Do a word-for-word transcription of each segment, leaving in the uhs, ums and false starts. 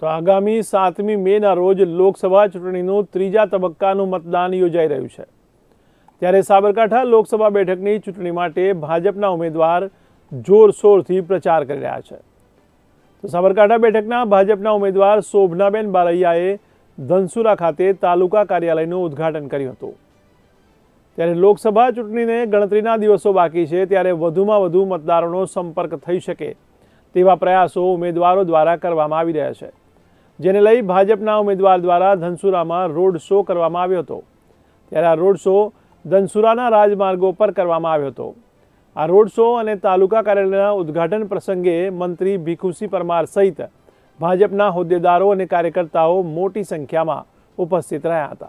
તો આગામી સાતમી મેના રોજ લોકસભા ચૂંટણીનું ત્રીજા તબક્કાનું મતદાન યોજાઈ રહ્યું છે। ત્યારે સાબરકાંઠા લોકસભા બેઠકની ચૂંટણી માટે ભાજપના ઉમેદવાર જોરશોરથી પ્રચાર કરી રહ્યા છે। તો સાબરકાંઠા બેઠકના ભાજપના ઉમેદવાર શોભનાબેન બારૈયાએ ધનસુરા ખાતે તાલુકા કાર્યાલયનું ઉદ્ઘાટન કર્યું હતું। ત્યારે લોકસભા ચૂંટણીને ગણતરીના દિવસો બાકી છે, ત્યારે વધુમાં વધુ મતદારોનો સંપર્ક થઈ શકે તેવા પ્રયાસો ઉમેદવારો દ્વારા કરવામાં આવી રહ્યા છે, જેને લઈ ભાજપના ઉમેદવાર દ્વારા ધનસુરામાં રોડ શો કરવામાં આવ્યો હતો। ત્યારે આ રોડ શો ધનસુરાના રાજમાર્ગો પર કરવામાં આવ્યો હતો। આ રોડ શો અને તાલુકા કાર્યાલયના ઉદ્ઘાટન પ્રસંગે મંત્રી ભીખુસિંહ પરમાર સહિત ભાજપના હોદ્દેદારો અને કાર્યકર્તાઓ મોટી સંખ્યામાં ઉપસ્થિત રહ્યા હતા।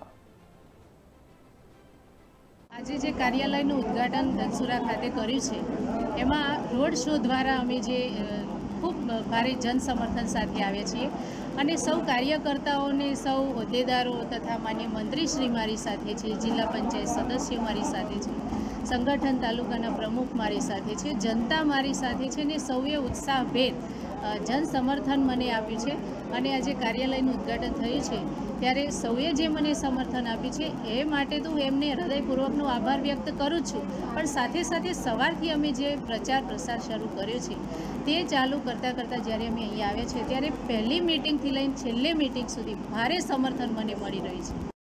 આજે જે કાર્યાલયનું ઉદ્ઘાટન ધનસુરા ખાતે કર્યું છે, એમાં રોડ શો દ્વારા અમે જે ખૂબ ભારે જનસમર્થન સાથે આવ્યા છીએ અને સૌ કાર્યકર્તાઓને, સૌ હોદ્દેદારો તથા માન્ય મંત્રીશ્રી મારી સાથે છે, જિલ્લા પંચાયત સદસ્યો મારી સાથે છે, સંગઠન તાલુકાના પ્રમુખ મારી સાથે છે, જનતા મારી સાથે છે ને સૌએ ઉત્સાહભેર જન સમર્થન મને આપ્યું છે। અને આજે કાર્યાલયનું ઉદ્ઘાટન થયું છે ત્યારે સૌએ જે મને સમર્થન આપ્યું છે એ માટે તો એમને હૃદયપૂર્વકનો આભાર વ્યક્ત કરું છું। પણ સાથે સાથે સવારથી અમે જે પ્રચાર પ્રસાર શરૂ કર્યો છે તે ચાલુ કરતાં કરતાં જ્યારે અમે અહીંયા આવ્યા છે ત્યારે પહેલી મિટિંગથી લઈને છેલ્લી મિટિંગ સુધી ભારે સમર્થન મને મળી રહ્યું છે।